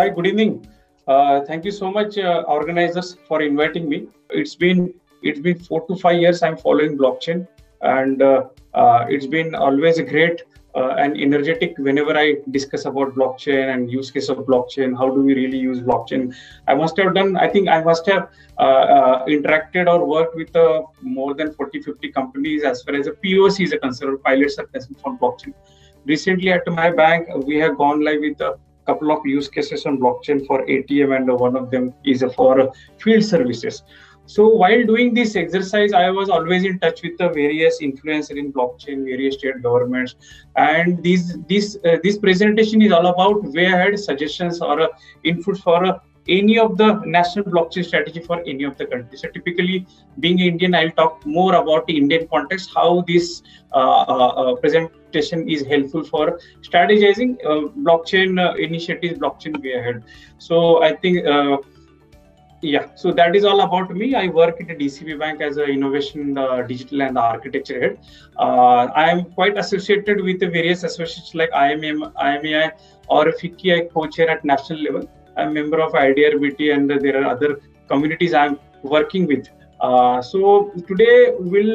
Hi, good evening. Thank you so much, organizers, for inviting me. It's been 4 to 5 years I'm following blockchain, and it's been always a great and energetic whenever I discuss about blockchain and use case of blockchain. How do we really use blockchain? I think I must have interacted or worked with more than 40, 50 companies as far as the POC is concerned, pilots are concerned for blockchain. Recently, at my bank, we have gone live with a couple of use cases on blockchain for ATM, and one of them is for field services. So while doing this exercise, I was always in touch with the various influencers in blockchain, various state governments, and this presentation is all about way ahead suggestions or inputs for any of the national blockchain strategy for any of the countries. So typically, being Indian, I'll talk more about the Indian context, how this presentation is helpful for strategizing blockchain initiatives, blockchain way ahead. So I think, so that is all about me. I work at a DCB Bank as an innovation, digital and architecture head. I am quite associated with the various associations like IMAI or FICCI. I co-chair at national level. I'm a member of IDRBT, and there are other communities I'm working with. So today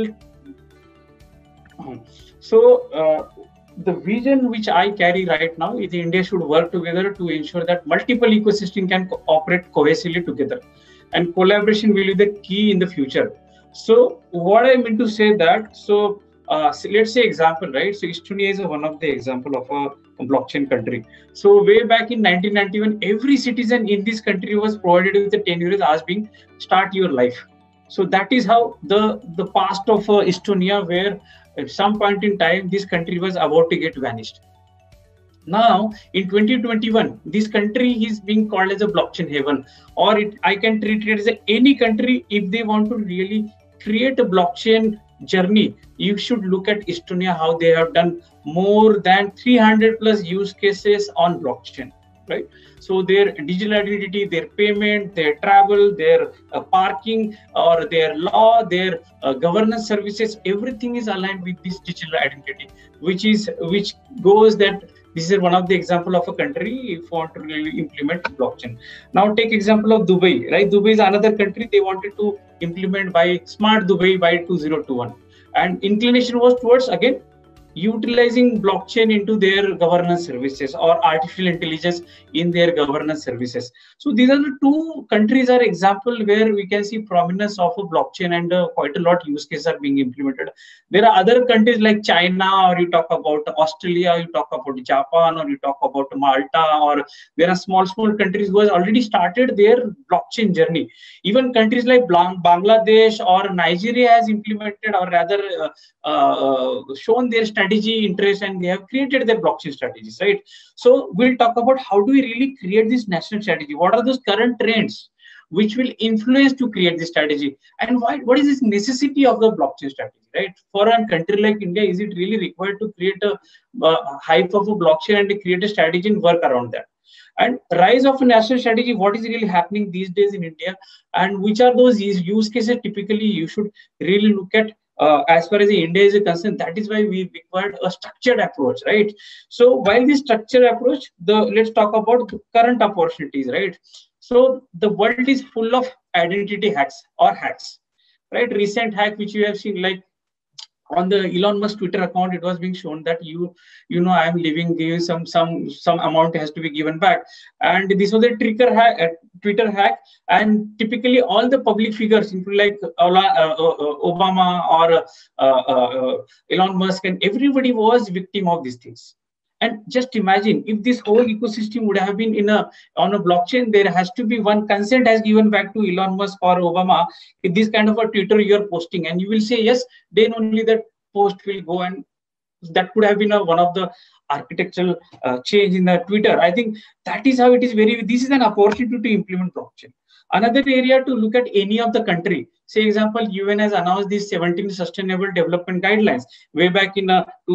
the vision which I carry right now is India should work together to ensure that multiple ecosystems can operate cohesively together, and collaboration will be the key in the future. So what I mean to say that, so let's say example, right? So Estonia is one of the example of a blockchain country. So way back in 1991, every citizen in this country was provided with the 10 euros as being start your life. So that is how the past of Estonia, where at some point in time this country was about to get vanished. Now in 2021, this country is being called as a blockchain haven, or I can treat it as any country. If they want to really create a blockchain journey, you should look at Estonia, how they have done more than 300 plus use cases on blockchain, right? So their digital identity, their payment, their travel, their parking, or their law, their governance services, everything is aligned with this digital identity, which goes that this is one of the example of a country if you want to really implement blockchain. Now take example of Dubai, right? Dubai is another country. They wanted to implement by smart Dubai by 2021, and inclination was towards again utilizing blockchain into their governance services or artificial intelligence in their governance services. So these are the two countries are example where we can see prominence of a blockchain, and quite a lot use cases are being implemented. There are other countries like China, or you talk about Australia, you talk about Japan, or you talk about Malta, or there are small countries who has already started their blockchain journey. Even countries like Bangladesh or Nigeria has implemented, or rather shown their strategy interest, and they have created their blockchain strategies, right? So we'll talk about how do we really create this national strategy, what are those current trends which will influence to create this strategy, and what is this necessity of the blockchain strategy, right? For a country like India, is it really required to create a hype of a blockchain and create a strategy and work around that? And rise of a national strategy, what is really happening these days in India, and which are those use cases typically you should really look at. As far as India is concerned, that is why we required a structured approach, right? So while this structured approach, let's talk about the current opportunities, right? So the world is full of identity hacks, right? Recent hack which you have seen, like on the Elon Musk Twitter account, it was being shown that I am giving some amount has to be given back, and this was a Twitter hack, and typically all the public figures, including like Obama or Elon Musk, and everybody was victim of these things. And just imagine if this whole ecosystem would have been on a blockchain, there has to be one consent has given back to Elon Musk or Obama. If this kind of a Twitter you are posting, and you will say yes, then only that post will go, and that could have been one of the architectural change in the Twitter. I think that is how it is. This is an opportunity to implement blockchain. Another area to look at any of the country. Say example, UN has announced these 17 Sustainable Development Guidelines way back in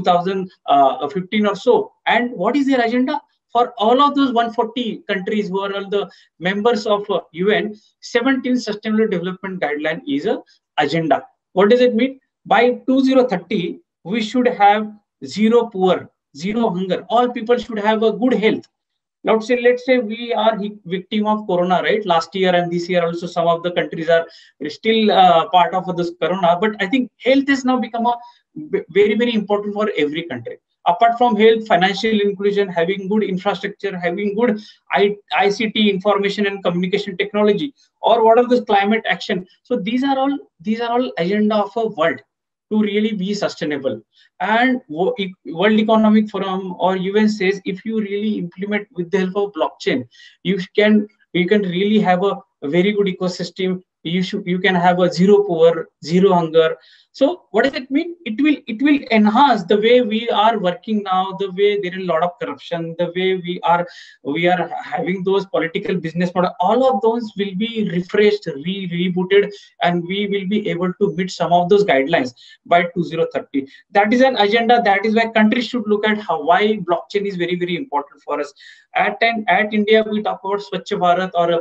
2015 or so. And what is their agenda? For all of those 140 countries who are all the members of UN, 17 Sustainable Development Guideline is a agenda. What does it mean? By 2030, we should have zero poor, zero hunger. All people should have a good health. Let's say we are victim of corona, right? Last year and this year also, some of the countries are still part of this corona. But I think health has now become a very important for every country. Apart from health, financial inclusion, having good infrastructure, having good ICT, information and communication technology, or what are the climate action. So these are all agenda of a world to really be sustainable. And World Economic Forum or UN says if you really implement with the help of blockchain, you can really have a very good ecosystem. You can have a zero poor, zero hunger. So what does it mean? It will enhance the way we are working now, the way there is a lot of corruption, the way we are having those political business model. All of those will be refreshed, rebooted, and we will be able to meet some of those guidelines by 2030. That is an agenda. That is why countries should look at why blockchain is very important for us. At India, we talk about Swachh Bharat or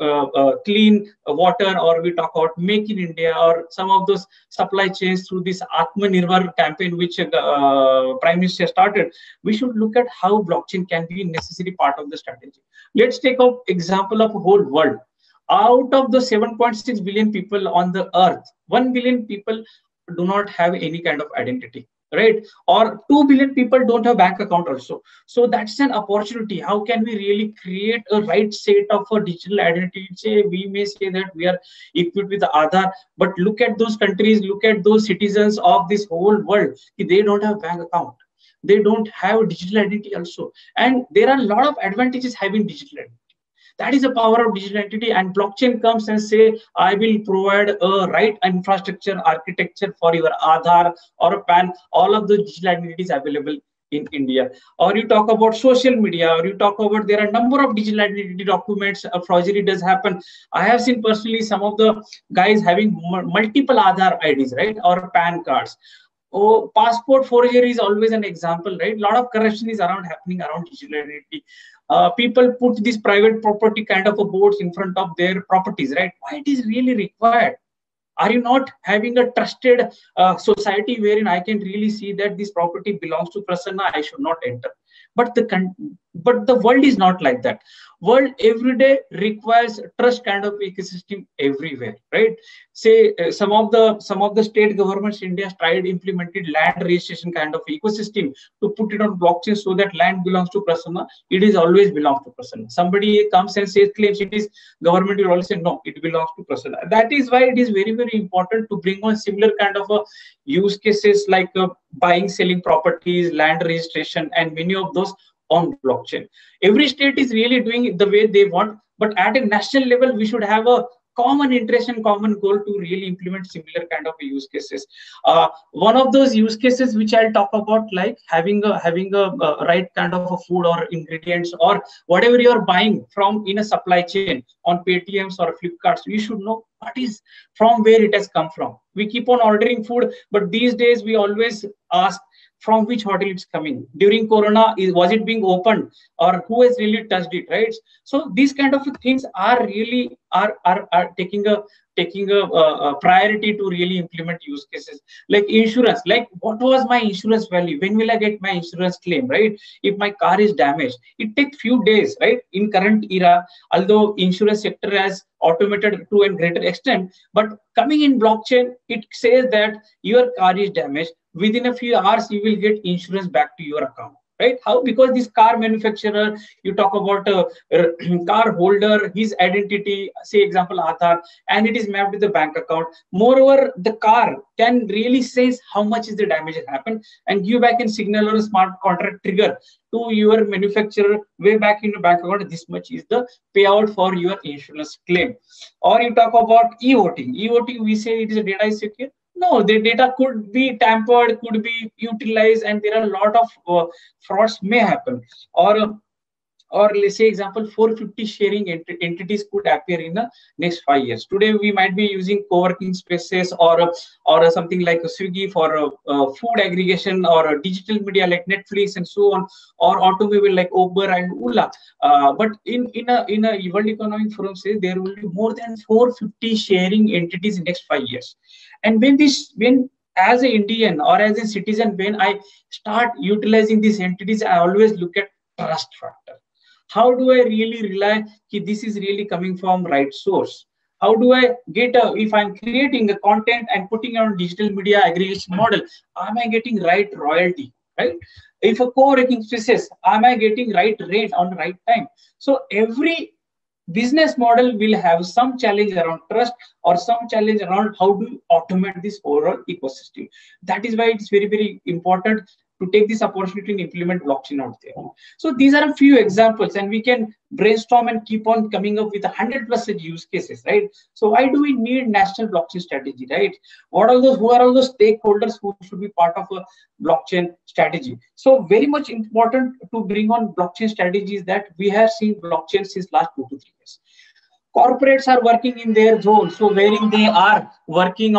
clean water, or we talk about Make in India, or some of those supply chains through this Atmanirbhar campaign, which Prime Minister started. We should look at how blockchain can be a necessary part of the strategy. Let's take an example of a whole world. Out of the 7.6 billion people on the earth, 1 billion people do not have any kind of identity, right? Or 2 billion people don't have bank account also. So that's an opportunity. How can we really create a right set of a digital identity? We may say that we are equipped with the Aadhaar, but look at those countries, look at those citizens of this whole world. They don't have bank account. They don't have digital identity also. And there are a lot of advantages having digital identity. That is the power of digital identity. And blockchain comes and say, I will provide a right infrastructure architecture for your Aadhaar or a PAN. All of the digital identities available in India. Or you talk about social media, or you talk about there are a number of digital identity documents. Forgery does happen. I have seen personally some of the guys having multiple Aadhaar IDs, right, or PAN cards. Oh, passport forgery is always an example, right? A lot of corruption is happening around digital identity. People put these private property kind of a boards in front of their properties, right? Why it is really required? Are you not having a trusted society wherein I can really see that this property belongs to Prasanna, I should not enter? But the world is not like that. World every day requires trust kind of ecosystem everywhere, right? Say some of the state governments in India tried implemented land registration kind of ecosystem to put it on blockchain so that land belongs to Prasanna. It is always belongs to Prasanna. Somebody comes and says claims it is government will always say no, it belongs to Prasanna. That is why it is very important to bring on similar kind of a use cases like buying, selling properties, land registration, and many of those on blockchain. Every state is really doing it the way they want, but at a national level, we should have a common interest and common goal to really implement similar kind of use cases. One of those use cases which I'll talk about, like having a right kind of a food or ingredients or whatever you're buying from in a supply chain on Paytms or Flipkarts, we should know what is from where it has come from. We keep on ordering food, but these days we always ask from which hotel it's coming. During Corona, was it being opened, or who has really touched it, right? So these kind of things are really are taking a priority to really implement use cases. Like insurance, like what was my insurance value? When will I get my insurance claim, right? If my car is damaged, it takes few days, right? In current era, although insurance sector has automated to a greater extent, but coming in blockchain, it says that your car is damaged. Within a few hours, you will get insurance back to your account, right? How? Because this car manufacturer, you talk about a car holder, his identity, say example Aadhaar, and it is mapped to the bank account. Moreover, the car can really says how much is the damage that happened and give back in signal or a smart contract trigger to your manufacturer way back in the bank account. This much is the payout for your insurance claim. Or you talk about e-voting. E-voting, we say it is a data is secure. No, the data could be tampered, could be utilized, and there are a lot of frauds may happen. Or let's say example, 450 sharing entities could appear in the next 5 years. Today we might be using co-working spaces or something like a Swiggy for food aggregation, or digital media like Netflix and so on, or automobile like Uber and Ola. But in a World Economic Forum says there will be more than 450 sharing entities in next 5 years. And when as an Indian or as a citizen, when I start utilizing these entities, I always look at trust factor. How do I really rely that this is really coming from right source? How do I get if I'm creating a content and putting it on digital media aggregation model, am I getting right royalty, right? If a co-working spaces, am I getting right rate on right time? So every business model will have some challenge around trust or some challenge around how to automate this overall ecosystem. That is why it's very, very important to take this opportunity and implement blockchain out there. So these are a few examples, and we can brainstorm and keep on coming up with 100+ use cases, right? So why do we need national blockchain strategy, right? What are those, who are all those stakeholders who should be part of a blockchain strategy? So very much important to bring on blockchain strategies that we have seen blockchain since last 2 to 3 years. Corporates are working in their zone, so wherein they are working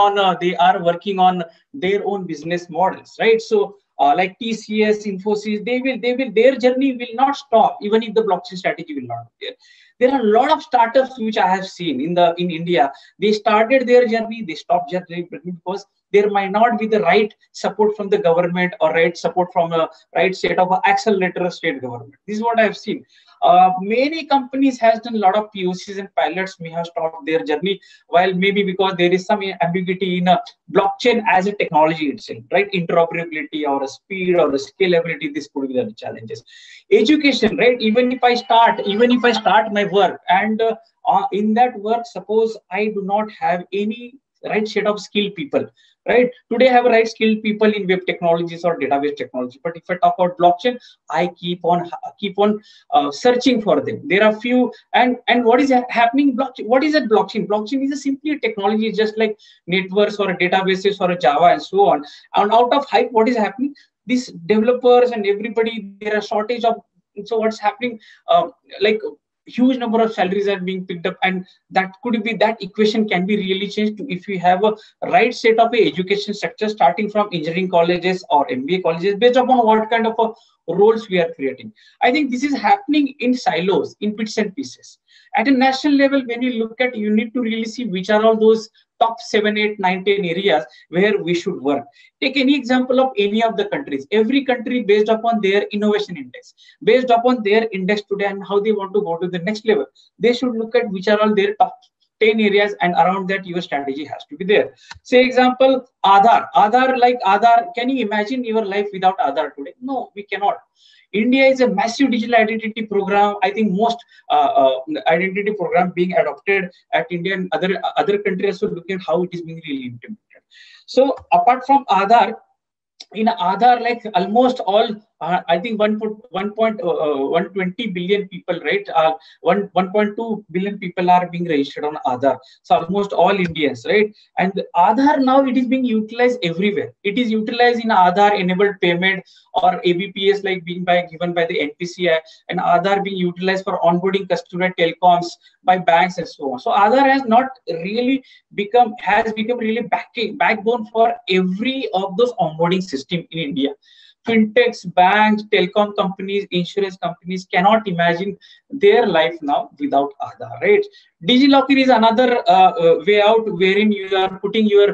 on their own business models, right? So like TCS, Infosys, their journey will not stop even if the blockchain strategy will not be there. There are a lot of startups which I have seen in India. They started their journey, they stopped journey because there might not be the right support from the government or right support from a right set of accelerator state government. This is what I have seen. Many companies has done a lot of POCs and pilots may have stopped their journey, while maybe because there is some ambiguity in a blockchain as a technology itself, right? Interoperability or a speed or a scalability, this could be the challenges. Education, right? Even if I start my work and in that work, suppose I do not have any right set of skilled people, right? Today I have right skilled people in web technologies or database technology, but if I talk about blockchain, I keep on searching for them. There are few, and what is happening? Blockchain. What is that blockchain? Blockchain is simply a technology, just like networks or databases or a Java and so on. And out of hype, what is happening? These developers and everybody, there are shortage of. So what's happening? Like huge number of salaries are being picked up, and that could be, that equation can be really changed to if we have a right set of a education structure starting from engineering colleges or MBA colleges based upon what kind of a roles we are creating. I think this is happening in silos, in bits and pieces. At a national level, when you look at, you need to really see which are all those top 7, 8, 9, 10 areas where we should work. Take any example of any of the countries. Every country based upon their innovation index, based upon their index today and how they want to go to the next level, they should look at which are all their top 10 areas, and around that your strategy has to be there. Say example, Aadhaar, can you imagine your life without Aadhaar today? No, we cannot. India is a massive digital identity program. I think most identity program being adopted at India, and other countries also looking at how it is being really implemented. So apart from Aadhaar, in Aadhaar, like almost all, I think 120 billion people, right? 1.2 billion people are being registered on Aadhaar. So almost all Indians, right? And Aadhaar now, it is being utilized everywhere. It is utilized in Aadhaar enabled payment or ABPS, like being given by the NPCI, and Aadhaar being utilized for onboarding customer telecoms by banks and so on. So Aadhaar has not really has become really backbone for every of those onboarding system in India. Fintechs, banks, telecom companies, insurance companies cannot imagine their life now without Aadhaar, right? DigiLocker is another way out wherein you are putting your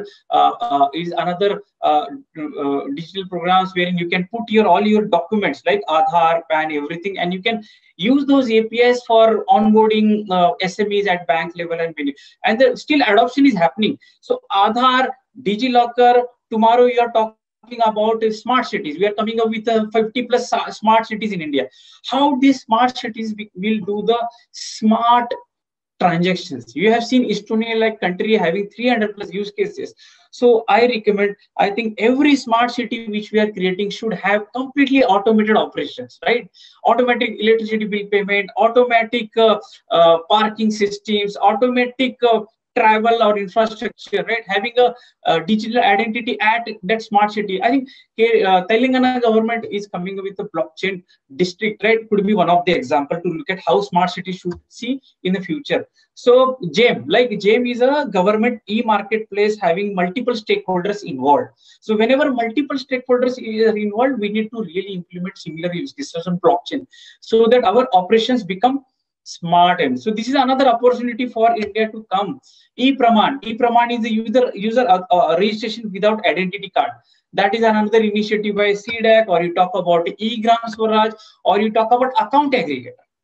digital programs wherein you can put all your documents like Aadhaar, PAN, everything, and you can use those APIs for onboarding SMEs at bank level and still adoption is happening. So Aadhaar, DigiLocker, tomorrow you are talking about smart cities. We are coming up with 50+ smart cities in India. How these smart cities will do the smart transactions? You have seen Estonia, like country, having 300+ use cases. So I recommend, I think every smart city which we are creating should have completely automated operations, right? Automatic electricity bill payment, automatic parking systems, automatic travel or infrastructure, right? Having a digital identity at that smart city. I think Telangana government is coming up with a blockchain district, right? Could be one of the example to look at how smart cities should see in the future. So GEM is a government e-marketplace having multiple stakeholders involved. So whenever multiple stakeholders are involved, we need to really implement similar use cases on blockchain so that our operations become smart. And so this is another opportunity for India to come. E-Praman is the user registration without identity card. That is another initiative by CDAC, or you talk about e-Gram Swaraj, or you talk about account aggregator.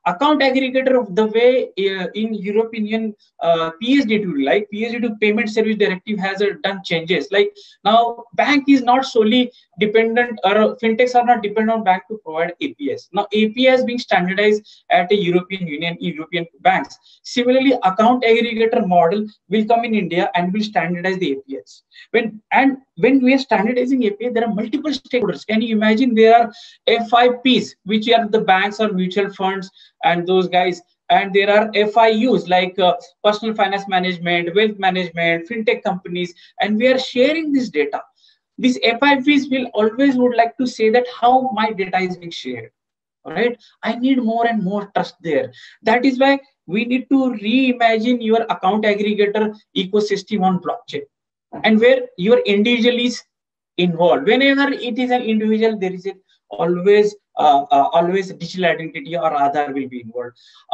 account aggregator of the way in European Union PSD2, like PSD2 Payment Service Directive has done changes. Like now, bank is not solely dependent, or fintechs are not dependent on bank to provide APIs. Now, APIs being standardized at a European Union, European banks. Similarly, account aggregator model will come in India and will standardize the APIs. When we are standardizing API, there are multiple stakeholders. Can you imagine? There are FIPs, which are the banks or mutual funds and those guys. And there are FIUs like personal finance management, wealth management, fintech companies, and we are sharing this data. These FIPs will always would like to say that how my data is being shared. All right, I need more and more trust there. That is why we need to reimagine your account aggregator ecosystem on blockchain, and where your individual is involved. Whenever it is an individual, there is always digital identity or Aadhaar will be involved.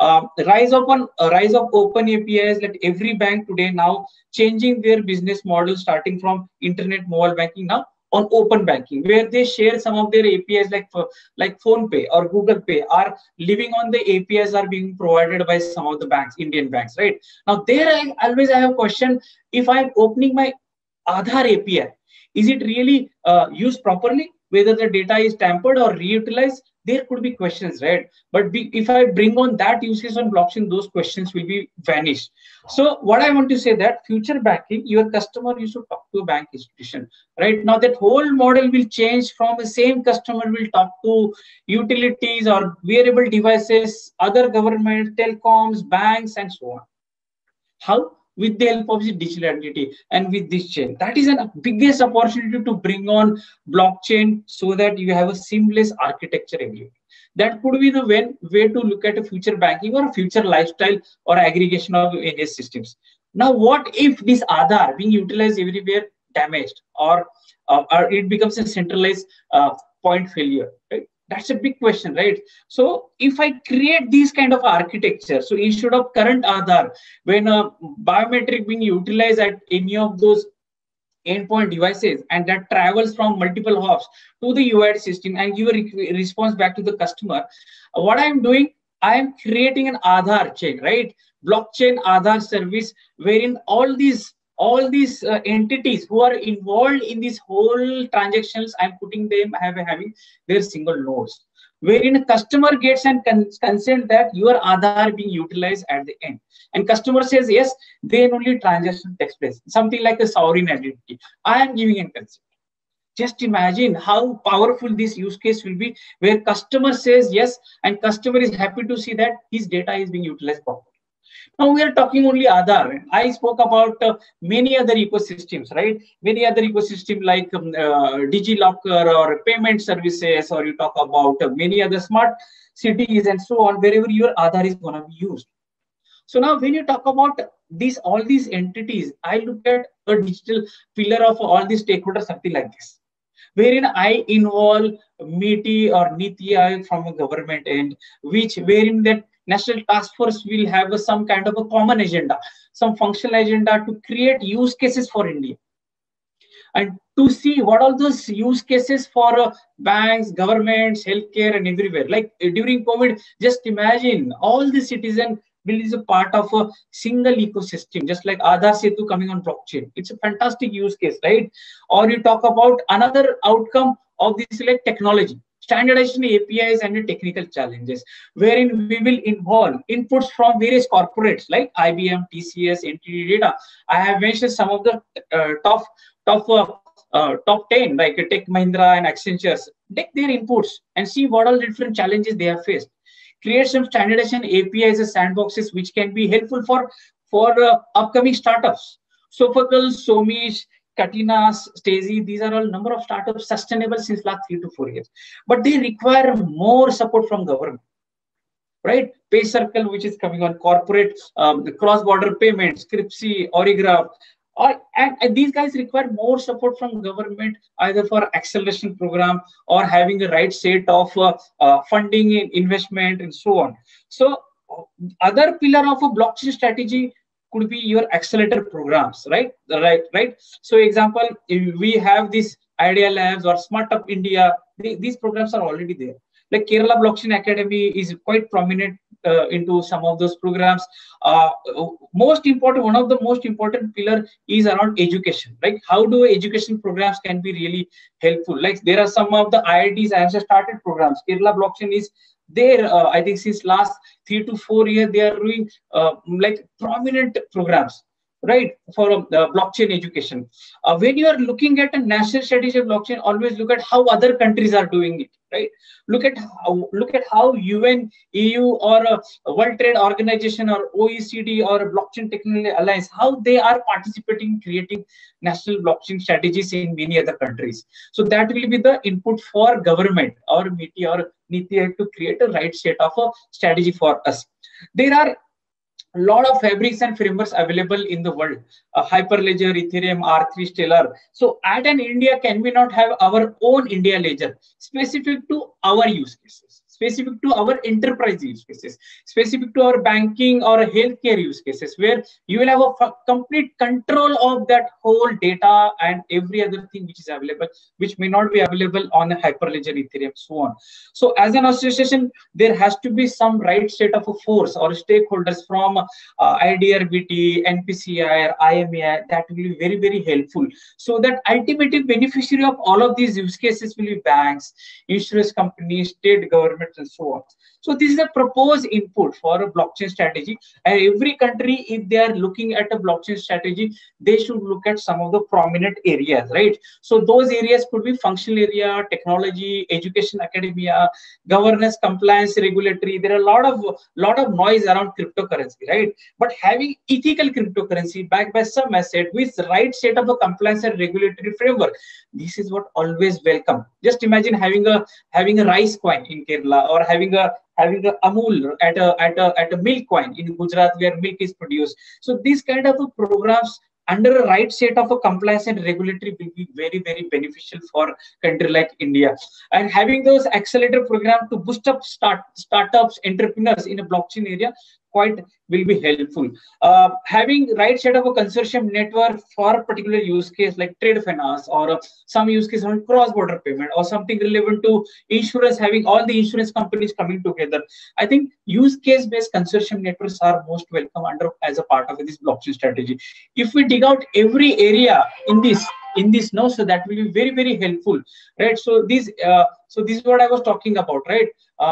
Rise of open APIs. That every bank today now changing their business model, starting from internet mobile banking now on open banking, where they share some of their APIs like PhonePe or Google Pay are living on the APIs are being provided by some of the banks, Indian banks, right? Now there I have a question. If I'm opening my Aadhaar API, is it really used properly? Whether the data is tampered or reutilized, there could be questions, right? But if I bring on that use case on blockchain, those questions will be vanished. So what I want to say that future banking, your customer, you should talk to a bank institution, right? Now that whole model will change from the same customer will talk to utilities or wearable devices, other government, telecoms, banks, and so on. How? With the help of the digital identity and with this chain. That is the biggest opportunity to bring on blockchain so that you have a seamless architecture everywhere. That could be the way to look at a future banking or a future lifestyle or aggregation of various systems. Now, what if this Aadhaar being utilized everywhere damaged, or it becomes a centralized point failure, right? That's a big question, right? So if I create these kind of architecture, so instead of current Aadhaar, when biometric being utilized at any of those endpoint devices and that travels from multiple hops to the UID system and give a response back to the customer, what I'm doing, I am creating an Aadhaar chain, right? Blockchain Aadhaar service, wherein all these entities who are involved in this whole transactions, I'm putting them having their single nodes, wherein a customer gets and consent that your Aadhaar being utilized at the end, and customer says yes, then only transaction takes place. Something like a sovereign identity. I am giving a consent. Just imagine how powerful this use case will be, where customer says yes, and customer is happy to see that his data is being utilized properly. Now we are talking only Aadhaar. I spoke about many other ecosystems, right? Many other ecosystems like DigiLocker or payment services, or you talk about many other smart cities and so on, wherever your Aadhaar is going to be used. So now when you talk about all these entities, I look at a digital pillar of all these stakeholders, something like this, wherein I involve MITI or Niti Aayog from a government end, wherein that National Task Force will have some kind of a common agenda, some functional agenda to create use cases for India, and to see what all those use cases for banks, governments, healthcare, and everywhere. Like during COVID, just imagine all the citizens will is a part of a single ecosystem, just like Aadhaar Setu coming on blockchain. It's a fantastic use case, right? Or you talk about another outcome of this like technology, standardization APIs and the technical challenges, wherein we will involve inputs from various corporates like IBM, TCS, NTT Data. I have mentioned some of the top 10 like Tech Mahindra and Accenture. Take their inputs and see what all the different challenges they have faced. Create some standardization APIs as sandboxes which can be helpful for upcoming startups. Sophocles, Somish, Katina, Stacey, these are all number of startups sustainable since last 3 to 4 years, but they require more support from government, right? PayCircle, which is coming on corporate, cross-border payments, Cripsy, Origraph, and these guys require more support from government, either for acceleration program or having the right set of funding, investment, and so on. So other pillar of a blockchain strategy could be your accelerator programs, right? So example, if we have this Idea Labs or Smart Up India, these programs are already there. Like Kerala Blockchain Academy is quite prominent into some of those programs. Uh, Most important, one of the most important pillar is around education. Like how do education programs can be really helpful? Like there are some of the IITs have started programs. Kerala Blockchain is there. I think since last 3 to 4 years they are doing like prominent programs, right, for blockchain education. When you are looking at a national strategy of blockchain, always look at how other countries are doing it, right? Look at how UN, EU, or World Trade Organization, or OECD, or a Blockchain Technology Alliance, how they are participating in creating national blockchain strategies in many other countries. So that will be the input for government or MITI or NITI Aayog to create a right set of a strategy for us. There are a lot of fabrics and frameworks available in the world, Hyperledger, Ethereum, R3, Stellar. So at an India, can we not have our own India ledger specific to our use cases, specific to our enterprise use cases, specific to our banking or healthcare use cases, where you will have a complete control of that whole data and every other thing which is available, which may not be available on a Hyperledger, Ethereum, so on. So as an association, there has to be some right set of a force or stakeholders from IDRBT, NPCI, or IMEI, that will be very, very helpful. So that ultimately beneficiary of all of these use cases will be banks, insurance companies, state governments, and so on. So this is a proposed input for a blockchain strategy. And every country, if they are looking at a blockchain strategy, they should look at some of the prominent areas, right? So those areas could be functional area, technology, education, academia, governance, compliance, regulatory. There are a lot of noise around cryptocurrency, right? But having ethical cryptocurrency backed by some asset with right set of a compliance and regulatory framework, this is what always welcome. Just imagine having a rice coin in Kerala, or having a Amul at a milk coin in Gujarat where milk is produced. So these kind of programs under a right set of a compliance and regulatory will be very, very beneficial for a country like India. And having those accelerator program to boost up startups, entrepreneurs in a blockchain area quite will be helpful. Having right set of a consortium network for a particular use case like trade finance, or some use case on cross-border payment, or something relevant to insurance, having all the insurance companies coming together. I think use case-based consortium networks are most welcome as a part of this blockchain strategy. If we dig out every area in this now, so that will be very, very helpful, right? So this is what I was talking about, right?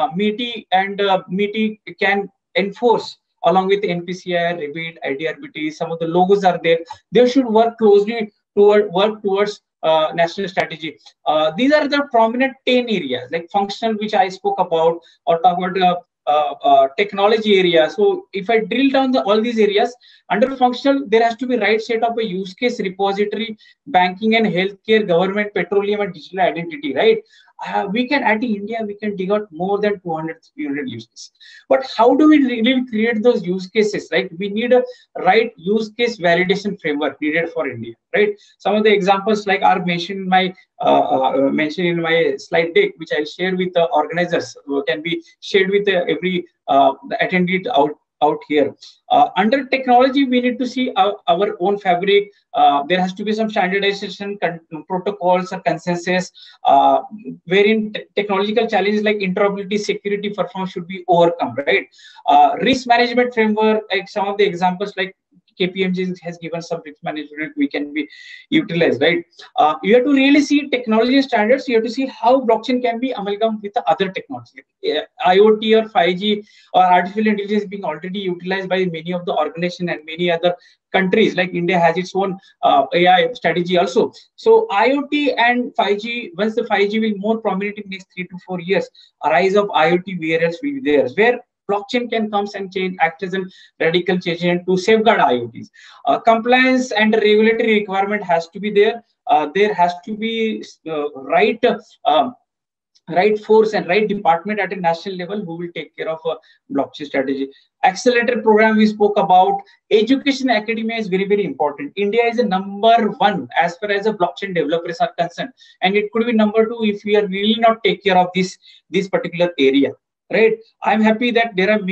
MITI can enforce along with NPCI, Revit, IDRBT. Some of the logos are there. They should work closely towards national strategy. These are the prominent 10 areas, like functional, which I spoke about, or talk about technology area. So if I drill down all these areas, under functional, there has to be right set of a use case, repository, banking and healthcare, government, petroleum, and digital identity, right? We can, at India, we can dig out more than 200, 300 use cases. But how do we really create those use cases, right? We need a right use case validation framework needed for India, right? Some of the examples like are mentioned in my slide deck, which I'll share with the organizers, can be shared with every attendee out here. Under technology, we need to see our own fabric. There has to be some standardization, protocols, or consensus, wherein technological challenges like interoperability, security, performance should be overcome, right? Risk management framework, like some of the examples like KPMG has given some risk management we can be utilized, right? You have to really see technology standards. You have to see how blockchain can be amalgamated with the other technology. IoT or 5G or artificial intelligence being already utilized by many of the organizations and many other countries. Like India has its own AI strategy also. So IoT and 5G, once the 5G will more prominent in the next 3 to 4 years, a rise of IoT wearables will be there, where blockchain can come and act as a radical change agent to safeguard IoTs. Compliance and regulatory requirement has to be there. There has to be right force and right department at a national level who will take care of a blockchain strategy. Accelerator program we spoke about. Education academia is very, very important. India is a #1 as far as the blockchain developers are concerned, and it could be #2 if we are really not take care of this particular area, right? I'm happy that there are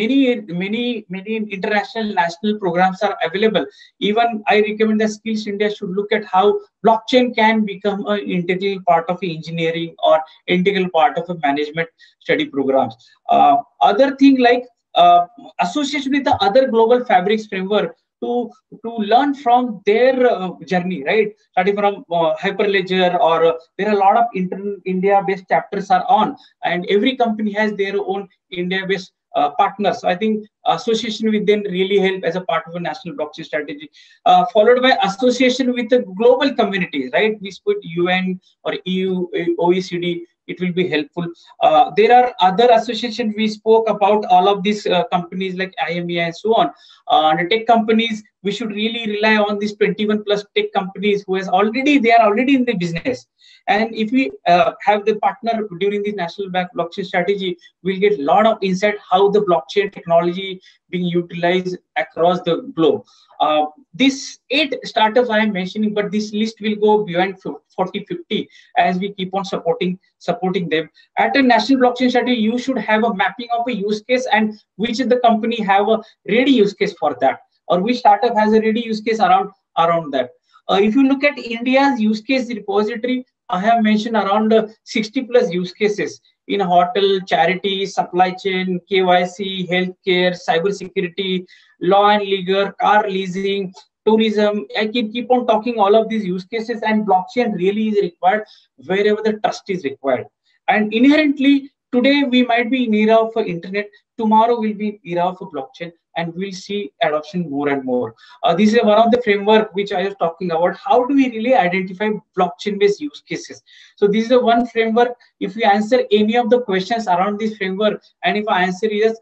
many international national programs are available. Even I recommend that Skills India should look at how blockchain can become an integral part of engineering or integral part of a management study programs. Other thing like uh, association with the other global fabrics framework to to learn from their journey, right? Starting from Hyperledger, or there are a lot of India based chapters are on, and every company has their own India based partners. So I think association with them really help as a part of a national blockchain strategy, followed by association with the global communities, right? We put UN or EU, OECD, it will be helpful. There are other associations we spoke about, all of these companies like IMEI and so on. And tech companies, we should really rely on these 21 plus tech companies who they are already in the business. And if we have the partner during the national bank blockchain strategy, we'll get a lot of insight how the blockchain technology being utilized across the globe. These 8 startups I am mentioning, but this list will go beyond 40, 50 as we keep on supporting them. At a national blockchain strategy, you should have a mapping of a use case and which is the company have a ready use case for that, or which startup has a ready use case around that. If you look at India's use case repository, I have mentioned around 60 plus use cases in hotel, charity, supply chain, KYC, healthcare, cyber security, law and legal, car leasing, tourism. I can keep on talking all of these use cases, and blockchain really is required wherever the trust is required. And inherently, today we might be in era of internet, tomorrow will be era of blockchain, and we'll see adoption more and more. This is one of the framework which I was talking about. How do we really identify blockchain-based use cases? So this is a one framework. If we answer any of the questions around this framework, and if I answer yes,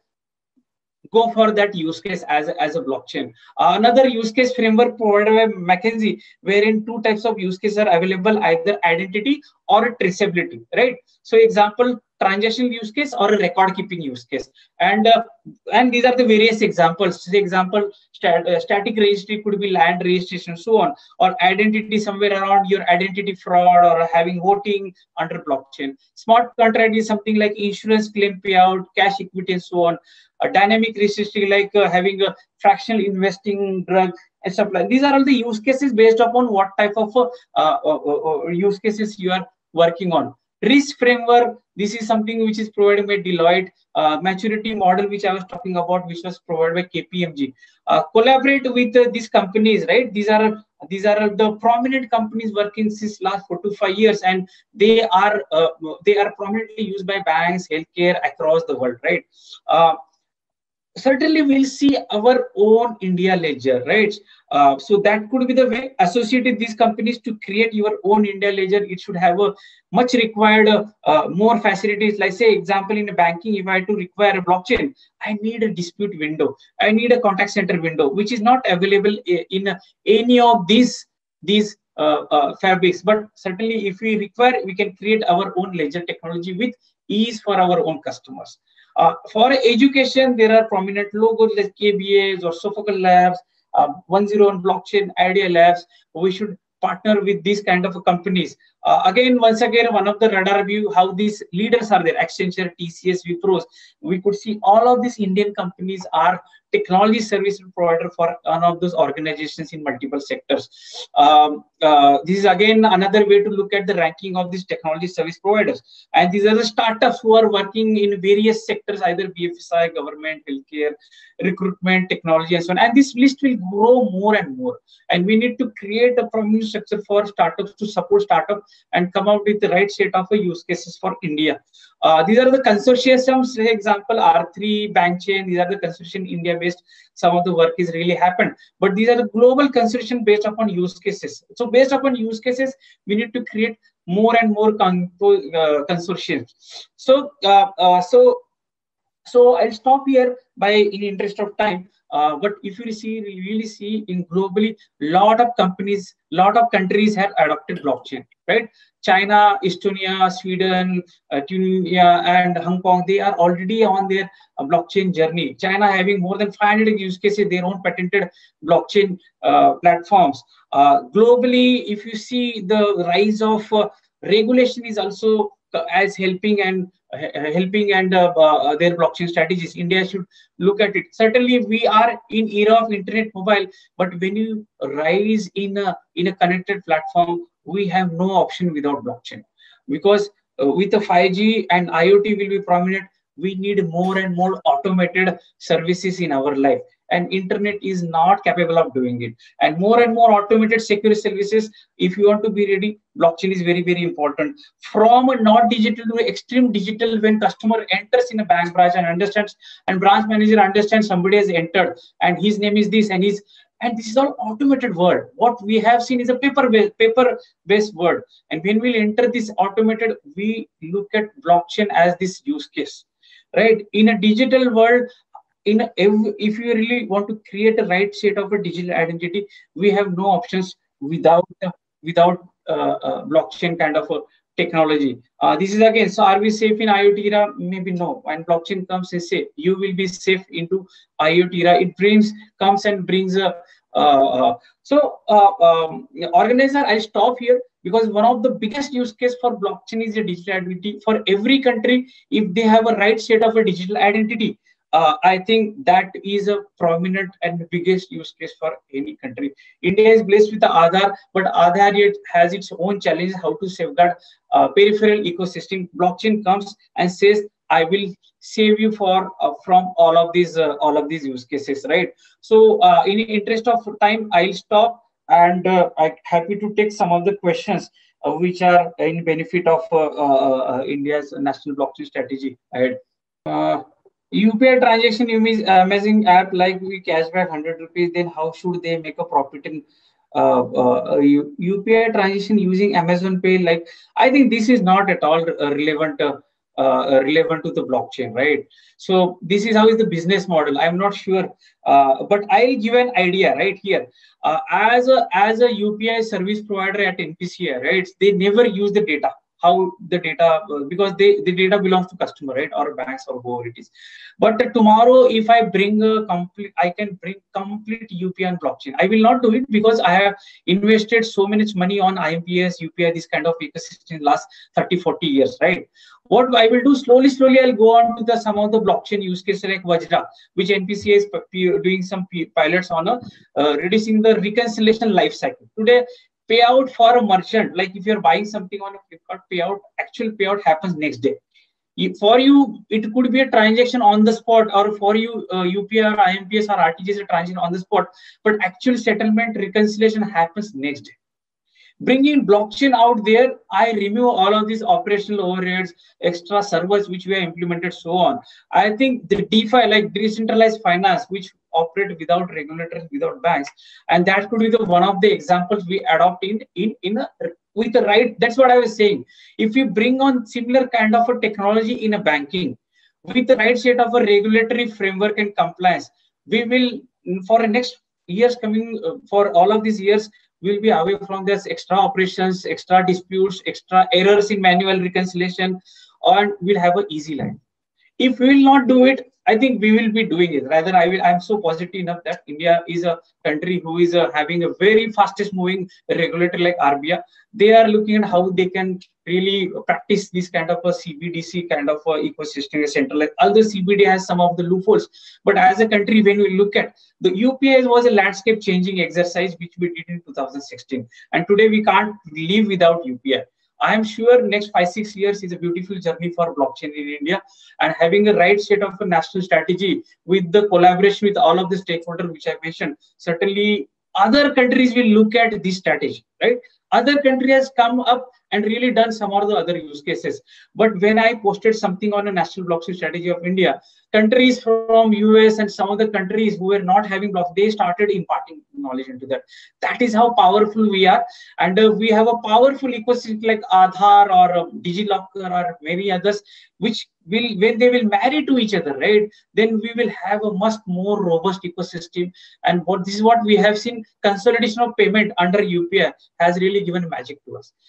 go for that use case as a blockchain. Another use case framework provided by McKinsey, wherein 2 types of use cases are available, either identity or traceability, right? So example, transaction use case or a record keeping use case. And these are the various examples. Say example, static registry could be land registration, so on, or identity somewhere around your identity fraud or having voting under blockchain. Smart contract is something like insurance claim payout, cash equity, and so on. A dynamic registry like having a fractional investing drug and stuff like. These are all the use cases based upon what type of use cases you are working on. Risk framework, this is something which is provided by Deloitte. Maturity model, which I was talking about, which was provided by KPMG. Collaborate with these companies, right? These are the prominent companies working since last 4 to 5 years, and they are prominently used by banks, healthcare across the world, right? Certainly we'll see our own India ledger, right? So that could be the way associated these companies to create your own India ledger. It should have a much required more facilities. Like say example, in a banking, if I had to require a blockchain, I need a dispute window, I need a contact center window, which is not available in any of these fabrics. But certainly if we require, we can create our own ledger technology with ease for our own customers. For education, there are prominent logos like KBAs or Sophocles Labs, 101 Blockchain, Idea Labs. We should partner with these kind of companies. Once again, one of the radar view, how these leaders are there, Accenture, TCS, Wipro. We could see all of these Indian companies are technology service provider for one of those organizations in multiple sectors. This is again another way to look at the ranking of these technology service providers. And these are the startups who are working in various sectors, either BFSI, government, healthcare, recruitment, technology, and so on. And this list will grow more and more. And we need to create a prominent structure for startups to support startups and come out with the right set of use cases for India. These are the consortiums, for example, R3, Bankchain. These are the consortium India-based. Some of the work is really happened, but these are the global consortium based upon use cases. So based upon use cases, we need to create more and more consortiums. So I'll stop here by in interest of time. But if you really see in globally, lot of companies, lot of countries have adopted blockchain, right? China, Estonia, Sweden, Tunisia, and Hong Kong, they are already on their blockchain journey. China having more than 500 use cases, their own patented blockchain platforms. Globally, if you see the rise of regulation is also as helping and their blockchain strategies. India should look at it. Certainly, we are in era of internet mobile, but when you rise in a connected platform, we have no option without blockchain, because with the 5G and IoT will be prominent. We need more and more automated services in our life, and internet is not capable of doing it. And more automated secure services, if you want to be ready, blockchain is very, very important. From a not digital to extreme digital, when customer enters in a bank branch and understands, and branch manager understands somebody has entered and his name is this, and his, and this is all automated world. What we have seen is a paper based world. And when we enter this automated, we look at blockchain as this use case, right? In a digital world, if you really want to create a right set of a digital identity, we have no options without blockchain kind of a technology. This is again, so are we safe in IoT era? Maybe no. When blockchain comes, they say you will be safe into IoT era. It comes and brings a organizer. I'll stop here, because one of the biggest use case for blockchain is a digital identity for every country. If they have a right set of a digital identity, I think that is a prominent and biggest use case for any country. India is blessed with the Aadhaar, but Aadhaar yet has its own challenges how to safeguard peripheral ecosystem. Blockchain comes and says, I will save you from all of these use cases, right? So in the interest of time, I'll stop, and I'm happy to take some of the questions which are in benefit of India's national blockchain strategy ahead. UPI transaction, you mean amazing app like we cashback 100 rupees, then how should they make a profit in UPI transaction using Amazon Pay? Like, I think this is not at all relevant to the blockchain, right? So this is how is the business model. I'm not sure, but I'll give an idea right here. As a UPI service provider at NPCI, right? They never use the data. How the data, because the data belongs to customer, right, or banks or whoever it is. But tomorrow, if I bring I can bring complete UPI on blockchain. I will not do it because I have invested so much money on IMPS, UPI, this kind of ecosystem in the last 30-40 years, right? What I will do, slowly, I'll go on to some of the blockchain use cases like Vajra, which NPCI is doing some pilots on reducing the reconciliation life cycle. Today, payout for a merchant, like if you're buying something on a Flipkart, actual payout happens next day. For you, it could be a transaction on the spot, or for you, UPI or IMPS or RTGS, a transaction on the spot, but actual settlement reconciliation happens next day. Bringing blockchain out there, I remove all of these operational overheads, extra servers which we have implemented, so on. I think the DeFi, like decentralized finance, which operate without regulators, without banks, and that could be the one of the examples we adopt with the right. That's what I was saying. If you bring on similar kind of a technology in a banking with the right set of a regulatory framework and compliance, we will, for the next years coming, for all of these years, we'll be away from this extra operations, extra disputes, extra errors in manual reconciliation, and we'll have an easy life. If we will not do it, I think we will be doing it. Rather, I'm so positive enough that India is a country who is having a very fastest moving regulator like RBI. They are looking at how they can really practice this kind of a CBDC kind of a ecosystem centralized. Although CBD has some of the loopholes, but as a country, when we look at the UPI was a landscape changing exercise which we did in 2016, and today we can't live without UPI. I am sure next 5-6 years is a beautiful journey for blockchain in India, and having a right set of a national strategy with the collaboration with all of the stakeholders which I mentioned. Certainly, other countries will look at this strategy, right? Other country has come up and really done some of the other use cases. But when I posted something on a national blockchain strategy of India, countries from US and some of the countries who were not having blockchain, they started imparting knowledge into that. That is how powerful we are. And we have a powerful ecosystem like Aadhaar or DigiLocker or many others, which will, when they will marry to each other, right, then we will have a much more robust ecosystem. And this is what we have seen. Consolidation of payment under UPI has really given magic to us. Similar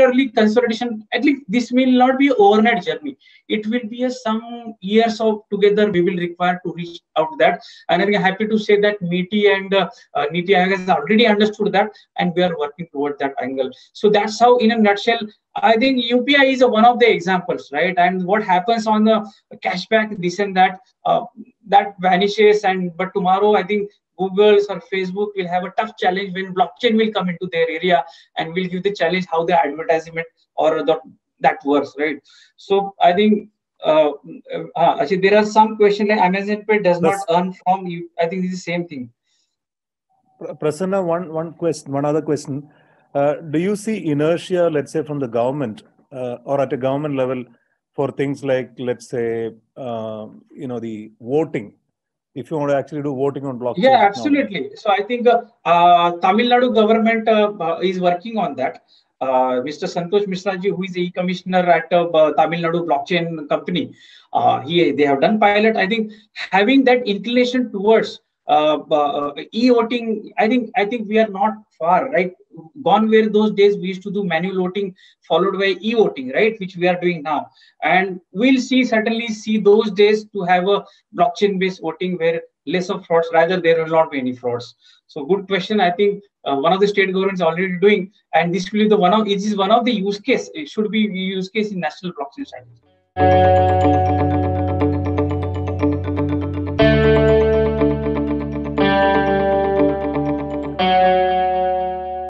particularly consolidation, at least this will not be overnight journey. It will be some years of together we will require to reach out that. And I'm happy to say that MITI and NITI Aayog has already understood that, and we are working toward that angle. So that's how, in a nutshell, I think UPI is one of the examples, right? And what happens on the cashback, this and that, that vanishes. And but tomorrow, I think Google's or Facebook will have a tough challenge when blockchain will come into their area and will give the challenge how the advertisement or that works, right? So I think actually there are some questions like Amazon Pay does not earn from you. I think this is the same thing. Prasanna, one other question. Do you see inertia, let's say, from the government or at a government level for things like, let's say, the voting? If you want to actually do voting on blockchain. Yeah, absolutely. So I think Tamil Nadu government is working on that. Mr. Santosh Mishraji, who is the e-commissioner at Tamil Nadu blockchain company, they have done pilot. I think having that inclination towards e-voting, I think we are not far, right? Gone were those days we used to do manual voting followed by e-voting, right? Which we are doing now. And we'll certainly see those days to have a blockchain-based voting where less of frauds, rather there will not be any frauds. So good question. I think one of the state governments already doing, and this will be it is one of the use case. It should be use case in national blockchain strategy.